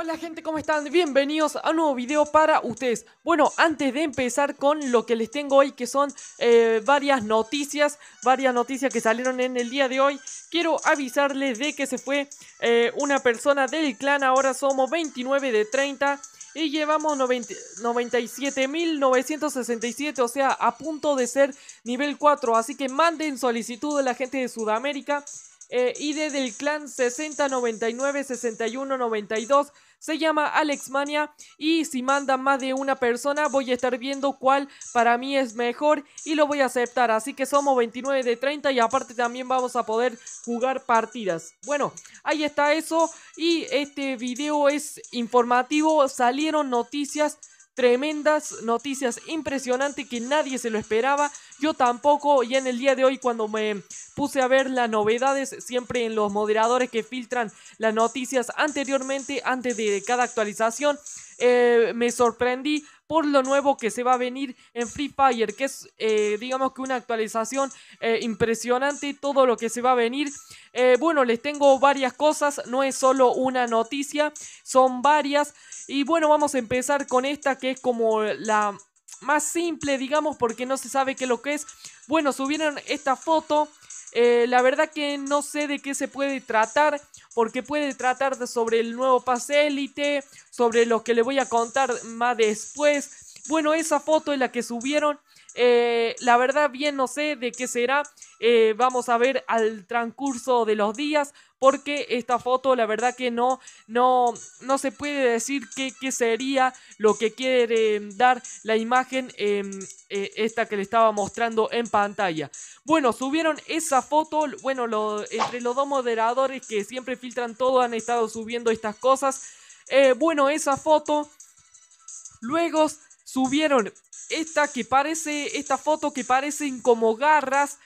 Hola gente, ¿cómo están? Bienvenidos a un nuevo video para ustedes. Bueno, antes de empezar con lo que les tengo hoy, que son varias noticias que salieron en el día de hoy, quiero avisarles de que se fue una persona del clan. Ahora somos 29 de 30 y llevamos 97.967, o sea, a punto de ser nivel 4. Así que manden solicitud a la gente de Sudamérica. ID del clan 60996192, se llama Alexmania, y si mandan más de una persona voy a estar viendo cuál para mí es mejor y lo voy a aceptar. Así que somos 29 de 30 y aparte también vamos a poder jugar partidas. Bueno, ahí está eso, y este video es informativo. Salieron noticias tremendas, noticias impresionantes que nadie se lo esperaba, yo tampoco. Y en el día de hoy, cuando me puse a ver las novedades, siempre en los moderadores que filtran las noticias anteriormente, antes de cada actualización, me sorprendí por lo nuevo que se va a venir en Free Fire, que es digamos que una actualización impresionante, todo lo que se va a venir. Bueno, les tengo varias cosas, no es solo una noticia, son varias. Y bueno, vamos a empezar con esta, que es como la más simple, digamos, porque no se sabe qué es lo que es. Bueno, subieron esta foto. La verdad que no sé de qué se puede tratar, porque puede tratar sobre el nuevo pase élite, sobre lo que le voy a contar más después. Bueno, esa foto es la que subieron. La verdad bien no sé de qué será. Vamos a ver al transcurso de los días, porque esta foto la verdad que no se puede decir qué sería lo que quiere dar la imagen esta que le estaba mostrando en pantalla. Bueno, subieron esa foto. Bueno, entre los dos moderadores que siempre filtran todo han estado subiendo estas cosas. Bueno, esa foto. Luego subieron esta foto que parecen como garras.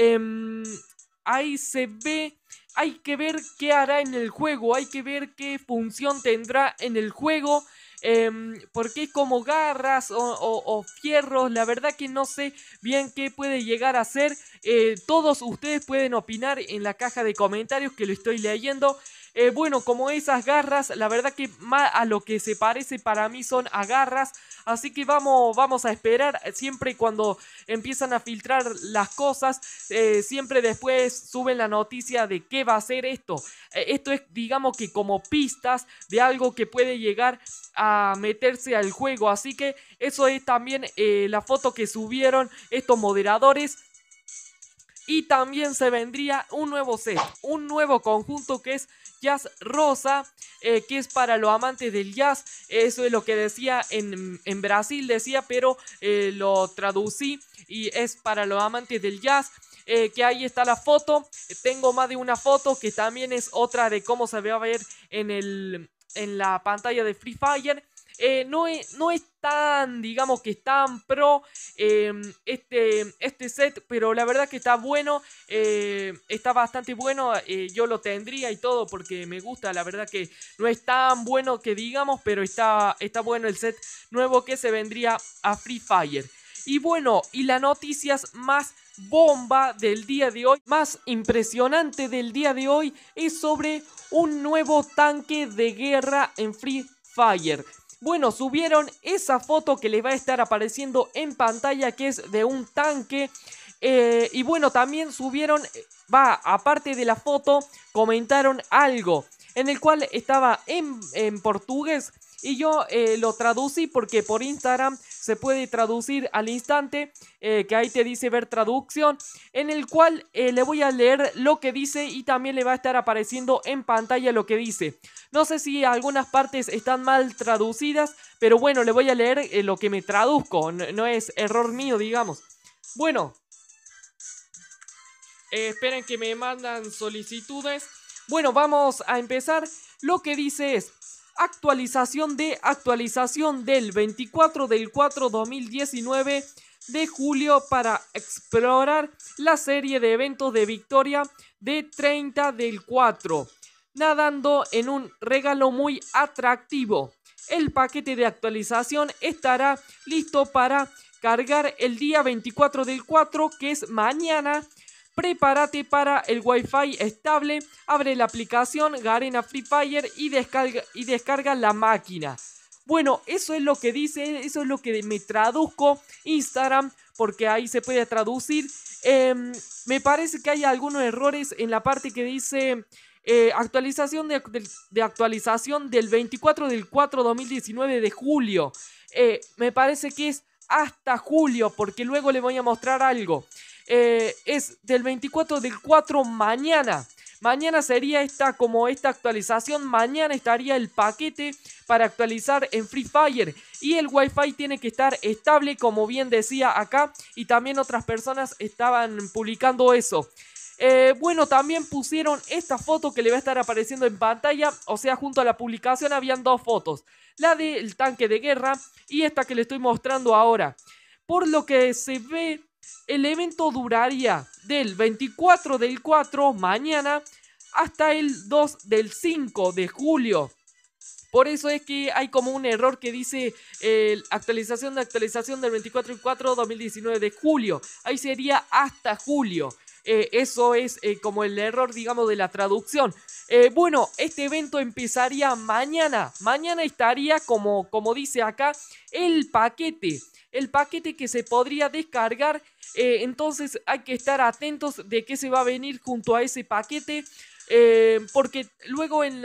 Ahí se ve. Hay que ver qué hará en el juego, hay que ver qué función tendrá en el juego. Porque es como garras o fierros. La verdad que no sé bien qué puede llegar a ser. Todos ustedes pueden opinar en la caja de comentarios, que lo estoy leyendo. Bueno, como esas garras, la verdad que más a lo que se parece para mí son a garras. Así que vamos a esperar. Siempre cuando empiezan a filtrar las cosas, siempre después suben la noticia de qué va a ser esto. Esto es, digamos que como pistas de algo que puede llegar a meterse al juego. Así que eso es también la foto que subieron estos moderadores. Y también se vendría un nuevo set, un nuevo conjunto, que es Jazz Rosa, que es para los amantes del jazz. Eso es lo que decía en Brasil, decía, pero lo traducí y es para los amantes del jazz. Que ahí está la foto. Tengo más de una foto que también es otra de cómo se va a ver en la pantalla de Free Fire. No es tan, digamos que es tan pro este set, pero la verdad que está bueno, está bastante bueno. Yo lo tendría y todo porque me gusta. La verdad que no es tan bueno que digamos, pero está bueno el set nuevo que se vendría a Free Fire. Y bueno, y las noticias más bomba del día de hoy, más impresionante del día de hoy, es sobre un nuevo tanque de guerra en Free Fire. Bueno, subieron esa foto que les va a estar apareciendo en pantalla, que es de un tanque. Y bueno, también subieron, aparte de la foto, comentaron algo en el cual estaba en portugués. Y yo lo traducí porque por Instagram se puede traducir al instante, que ahí te dice ver traducción, en el cual le voy a leer lo que dice y también le va a estar apareciendo en pantalla lo que dice. No sé si algunas partes están mal traducidas, pero bueno, le voy a leer lo que me traduzco, no es error mío, digamos. Bueno, esperen que me mandan solicitudes. Bueno, vamos a empezar. Lo que dice es: actualización del 24 del 4 2019 de julio para explorar la serie de eventos de victoria de 30 del 4, nadando en un regalo muy atractivo. El paquete de actualización estará listo para cargar el día 24 del 4, que es mañana. prepárate para el Wi-Fi estable, abre la aplicación Garena Free Fire y descarga la máquina. Bueno, eso es lo que dice, eso es lo que me traduzco Instagram, porque ahí se puede traducir. Me parece que hay algunos errores en la parte que dice actualización de actualización del 24 del 4 2019 de julio. Me parece que es hasta julio, porque luego le voy a mostrar algo. Es del 24 del 4 mañana. Mañana sería esta actualización. Mañana estaría el paquete para actualizar en Free Fire. Y el Wi-Fi tiene que estar estable, como bien decía acá. Y también otras personas estaban publicando eso. Bueno, también pusieron esta foto que le va a estar apareciendo en pantalla. O sea, junto a la publicación habían dos fotos. La del tanque de guerra y esta que le estoy mostrando ahora. Por lo que se ve, el evento duraría del 24 del 4 mañana hasta el 2 del 5 de julio. Por eso es que hay como un error que dice actualización del 24 del 4 2019 de julio. Ahí sería hasta julio. Eso es como el error, digamos, de la traducción. Bueno, este evento empezaría mañana. Mañana estaría, como dice acá, el paquete. El paquete que se podría descargar. Entonces hay que estar atentos de qué se va a venir junto a ese paquete. Porque luego en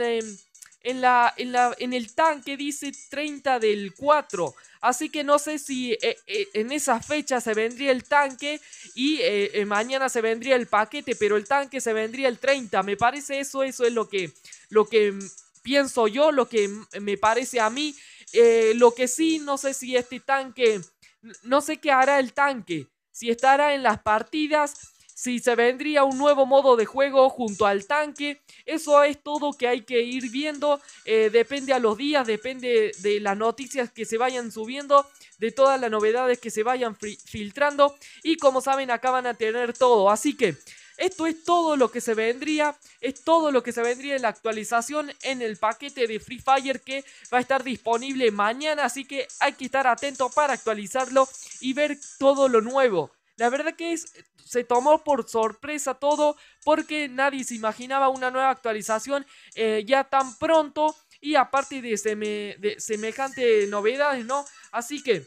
el tanque dice 30 del 4. Así que no sé si en esa fecha se vendría el tanque y mañana se vendría el paquete, pero el tanque se vendría el 30. Me parece eso es lo que pienso yo, lo que me parece a mí. Lo que sí, no sé si este tanque, no sé qué hará el tanque, si estará en las partidas, si se vendría un nuevo modo de juego junto al tanque. Eso es todo que hay que ir viendo. Depende a los días, depende de las noticias que se vayan subiendo, de todas las novedades que se vayan filtrando. Y como saben, acá van a tener todo. Así que esto es todo lo que se vendría. Es todo lo que se vendría en la actualización en el paquete de Free Fire que va a estar disponible mañana. Así que hay que estar atento para actualizarlo y ver todo lo nuevo. La verdad que se tomó por sorpresa todo, porque nadie se imaginaba una nueva actualización ya tan pronto, y aparte de semejante novedades, ¿no? Así que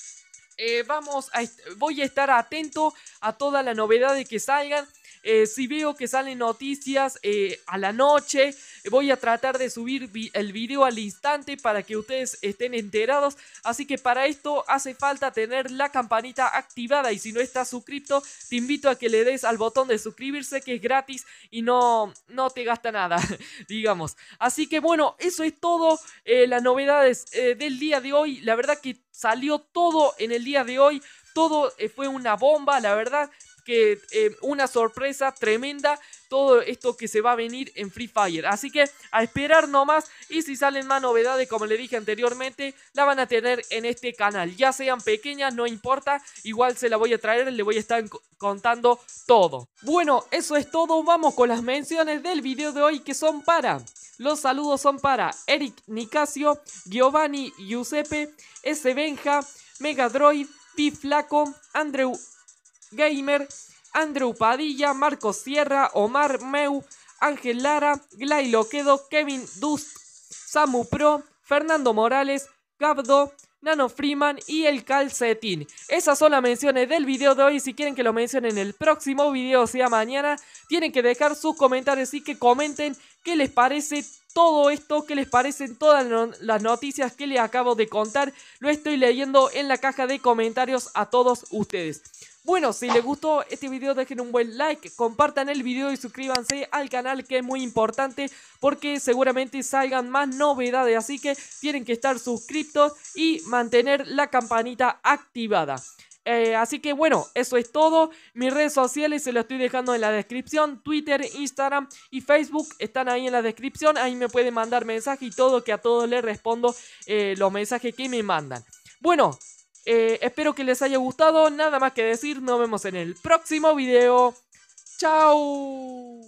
voy a estar atento a todas las novedades que salgan. Si veo que salen noticias a la noche, voy a tratar de subir el video al instante para que ustedes estén enterados. Así que para esto hace falta tener la campanita activada, y si no estás suscrito, te invito a que le des al botón de suscribirse, que es gratis y no te gasta nada, digamos. Así que bueno, eso es todo, las novedades del día de hoy. La verdad que salió todo en el día de hoy. Todo fue una bomba, la verdad que una sorpresa tremenda todo esto que se va a venir en Free Fire. Así que a esperar nomás, y si salen más novedades, como le dije anteriormente, la van a tener en este canal. Ya sean pequeñas, no importa, igual se la voy a traer, le voy a estar contando todo. Bueno, eso es todo. Vamos con las menciones del video de hoy, que son para... Los saludos son para Eric Nicasio, Giovanni Giuseppe, S. Benja, Megadroid, Pi Flaco, Andrew Gamer, Andrew Padilla, Marcos Sierra, Omar Meu, Ángel Lara, Glay Loquedo, Kevin Dust, Samu Pro, Fernando Morales, Gabdo, Nano Freeman y el Calcetín. Esas son las menciones del video de hoy. Si quieren que lo mencionen en el próximo video, sea mañana, tienen que dejar sus comentarios y que comenten qué les parece todo esto, qué les parecen todas las noticias que les acabo de contar. Lo estoy leyendo en la caja de comentarios a todos ustedes. Bueno, si les gustó este video, dejen un buen like, compartan el video y suscríbanse al canal, que es muy importante porque seguramente salgan más novedades. Así que tienen que estar suscritos y mantener la campanita activada. Así que bueno, eso es todo. Mis redes sociales se las estoy dejando en la descripción. Twitter, Instagram y Facebook están ahí en la descripción. Ahí me pueden mandar mensaje y todo, que a todos les respondo los mensajes que me mandan. Bueno, espero que les haya gustado. Nada más que decir, nos vemos en el próximo video. ¡Chao!